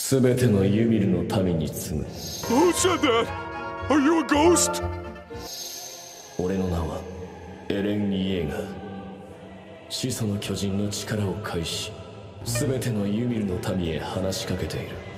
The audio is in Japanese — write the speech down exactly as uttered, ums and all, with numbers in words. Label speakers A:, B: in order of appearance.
A: 全てのユミルの民に告ぐ。
B: Who said that? Are you a ghost?
A: 俺の名はエレン・イエーガー。始祖の巨人の力を介し全てのユミルの民へ話しかけている。